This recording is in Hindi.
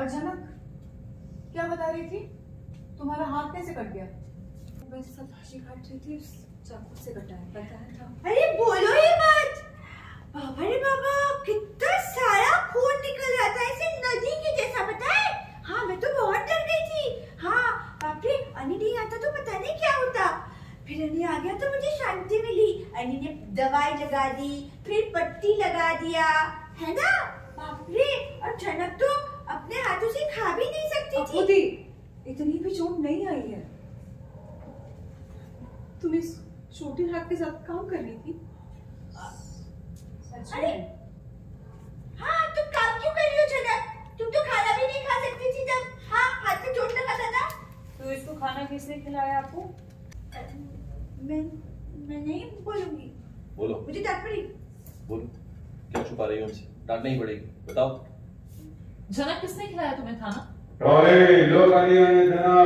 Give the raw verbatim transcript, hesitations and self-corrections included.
जनक, क्या बता रही थी? तुम्हारा हाथ कैसे कट गया? मैं सब्जी काट रही थी, चाकू से कटा है, बताया था। अरे बोलो ये मत। बाबा रे बाबा, कितना सारा खून निकल रहा था, ऐसे नदी के जैसा, पता है? हाँ, मैं तो बहुत डर गई थी। हाँ बाप रे, अनी नहीं आता तो पता नहीं क्या होता। फिर अनी आ गया तो मुझे शांति मिली। अनी ने दवाई लगा दी, फिर पट्टी लगा दिया, है ना? बाप रे, और जनक तो अपने हाथों से खा भी नहीं सकती थी। इतनी भी चोट नहीं आई है। तुम इस छोटे हाथ के साथ काम कर रही थी? अरे हाँ, तुम काम क्यों कर रही हो जनक? तुम तो खाना भी नहीं खा सकती थी जब हाँ हाथ में चोट लगा था। तो इसको खाना किसने खिलाया आपको? मैं मैं नहीं बोलूंगी। बोलो। मुझे डांट पड़ी। बोलो, क्या छुपा रही हो हमसे? डांटना ही पड़ेगी, बताओ। जनक, किसने खिलाया तुम्हें खाना? अरे लोग आने आने जना